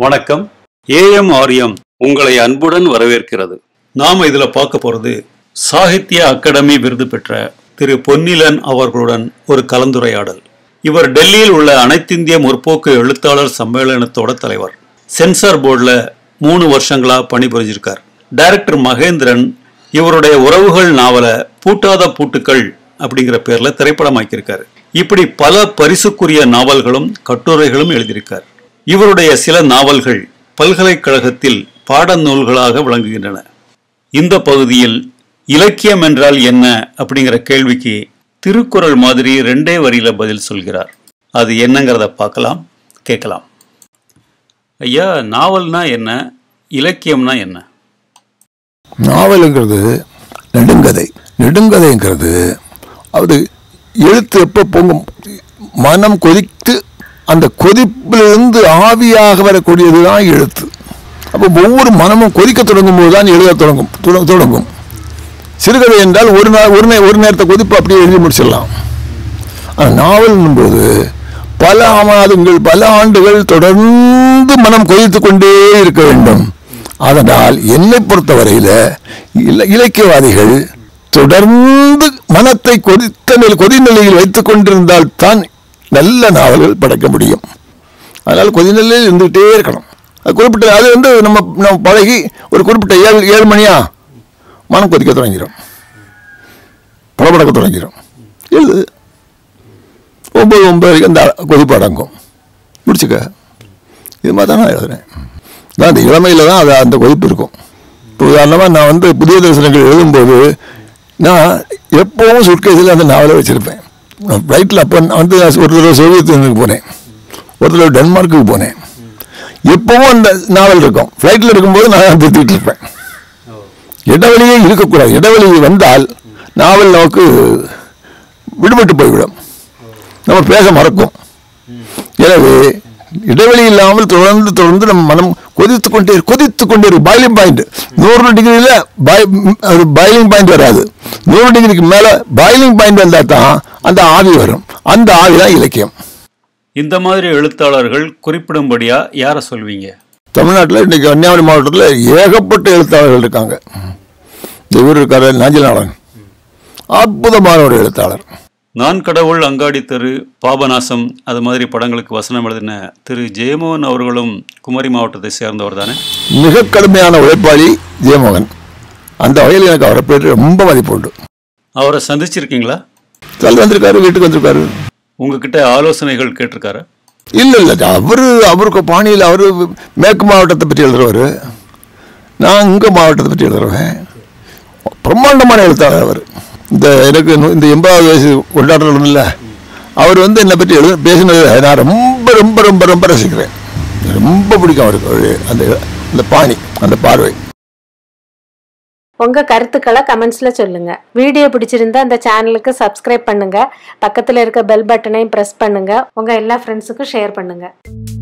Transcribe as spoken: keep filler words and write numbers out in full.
வணக்கம். ஏஎம்ஆர்எம் உங்களை அன்புடன் வரவேற்கிறது. நாம இதுல பார்க்க போறது சாகித்ய அகாடமி விருது பெற்ற திரு பொன்னிலன் அவர்களுடன் ஒரு கலந்துரையாடல். இவர் டெல்லியில் உள்ள அனைத்திந்திய முற்போக்கு எழுத்தாளர் சம்மேளனத்தோட தலைவர். சென்சார் போர்டில் மூணு வருஷங்களா பணிபுரிஞ்சிருக்கார். டைரக்டர் மகேந்திரன் இவருடைய உறவுகள் நாவலை பூட்டாத பூட்டுக்கள் அப்படிங்கிற பேர்ல திரைப்படமாக்கியிருக்காரு. இப்படி பல பரிசுக்குரிய நாவல்களும் கட்டுரைகளும் எழுதியிருக்கார். இவருடைய சில நாவல்கள் பல்கலைக்கழகத்தில் பாடநூல்களாக விளங்குகின்றன. இந்த பகுதியில் இலக்கியம் என்றால் என்ன அப்படிங்கிற கேள்விக்கு திருக்குறள் மாதிரி ரெண்டே வரியில பதில் சொல்கிறார். அது என்னங்கிறத பார்க்கலாம், கேட்கலாம். ஐயா, நாவல்னா என்ன, இலக்கியம்னா என்ன? நாவலுங்கிறது நெடுங்கதை. நெடுங்கதைங்கிறது அது எழுத்து எப்போ பொங்கும், மனம் கொதித்து அந்த கொதிப்பிலிருந்து ஆவியாக வரக்கூடியது தான் எழுத்து. அப்போ ஒவ்வொரு மனமும் கொதிக்க தொடங்கும் போது தான் எழுத தொடங்கும் தொடங்கும் சிறுகதை என்றால் ஒரு நாள் ஒரு நே ஒரு நேரத்தை கொதிப்பு அப்படியே எழுதி முடிச்சிடலாம். ஆனால் நாவல் போது பல மாதங்கள் பல ஆண்டுகள் தொடர்ந்து மனம் கொதித்து கொண்டே இருக்க வேண்டும். அதனால் என்னை பொறுத்தவரையில் இல இலக்கியவாதிகள் தொடர்ந்து மனத்தை கொதித்த நிலை கொதிநிலையில் வைத்துக் கொண்டிருந்தால் தான் நல்ல நாவல்கள் படைக்க முடியும். அதனால் கொதிநிலையில் இருந்துகிட்டே இருக்கணும். அது குறிப்பிட்ட அது வந்து நம்ம நம்ம பழகி ஒரு குறிப்பிட்ட ஏழு ஏழு மணியா மனம் கொதிக்க தொடங்கிடும், படப்படக்க தொடங்கிடும். எழுது ஒம்பது ஒன்பது வரைக்கும் அந்த கொதிப்பு அடங்கும், முடிச்சுக்க. இது மாதிரி தான் நான் எழுதுறேன். நான் அந்த இளமையில் தான் அது அந்த கொதிப்பு இருக்கும். இப்போ உதாரணமாக நான் வந்து புதிய தரிசனங்கள் எழுதும்போது நான் எப்போவும் சுட்கேஸில் அந்த நாவலை வச்சுருப்பேன். ஃப்ளைட்டில் அப்போ வந்து ஒரு தடவை சோவியத் யூனியனுக்கு போனேன், ஒரு தடவை டென்மார்க்குக்கு போனேன். எப்பவும் அந்த நாவல் இருக்கும். ஃப்ளைட்டில் இருக்கும்போது நான் திருத்திட்டு இருப்பேன். இடைவெளியே இருக்கக்கூடாது. இடைவெளி வந்தால் நாவல் நமக்கு விடுபட்டு போய்விடும், நம்ம பேச மறக்கும். எனவே இடைவெளி இல்லாமல் தொடர்ந்து தொடர்ந்து நம்ம மனம் கொதித்து கொண்டே கொதித்து கொண்டே இருக்கு. பாயிலிங் பாயிண்ட் நூறு டிகிரியில் பாய் ஒரு பாயிலிங் பாயிண்ட் வராது. நூறு டிகிரிக்கு மேலே பாயிலிங் பாயிண்ட் வந்தால் தான் அந்த ஆவி வரும். அந்த ஆவி தான் இலக்கியம். இந்த மாதிரி எழுத்தாளர்கள் குறிப்பிடும்படியா யாரை சொல்வீங்க? தமிழ்நாட்டில் இன்றைக்கி கன்னியாகுமரி மாவட்டத்தில் ஏகப்பட்ட எழுத்தாளர்கள் இருக்காங்க. இவர் இருக்கார், நாஞ்சிநாதன், அற்புதமான ஒரு எழுத்தாளர். நான் கடவுள், அங்காடி தெரு, பாபநாசம் அது மாதிரி படங்களுக்கு வசனம் எழுதின திரு ஜெயமோகன் அவர்களும் குமரி மாவட்டத்தை சேர்ந்தவர் தானே? மிக கடுமையான உழைப்பாளி ஜெயமோகன். அந்த வகையில் எனக்கு அவரை பேர் ரொம்ப மதிப்பு உண்டு. அவரை சந்திச்சிருக்கீங்களா? தள்ளி வந்திருக்காரு, வீட்டுக்கு வந்திருக்காரு. உங்ககிட்ட ஆலோசனைகள் கேட்டிருக்காரு? இல்லை இல்லை, அவர் அவருக்கு பாணியில் அவர் மேற்கு மாவட்டத்தை பற்றி எழுதுறவர், நான் இங்கே மாவட்டத்தை பற்றி எழுதுறவன். பிரம்மாண்டமான எழுத்தாளர் அவர். இந்த எனக்கு இந்த எண்பதாவது வயசு கொண்டாடுறது இல்லை, அவர் வந்து என்னை பற்றி எழுத பேசினது நான் ரொம்ப ரொம்ப ரொம்ப ரொம்ப ரசிக்கிறேன். ரொம்ப பிடிக்கும் அவருக்கு அந்த அந்த பாணி, அந்த பார்வை. உங்க கருத்துக்களை கமெண்ட்ஸ்ல சொல்லுங்க. வீடியோ பிடிச்சிருந்தா அந்த சேனலுக்கு சப்ஸ்கிரைப் பண்ணுங்க. பக்கத்துல இருக்க பெல் பட்டனையும் பிரஸ் பண்ணுங்க. உங்க எல்லா ஃப்ரெண்ட்ஸுக்கும் ஷேர் பண்ணுங்க.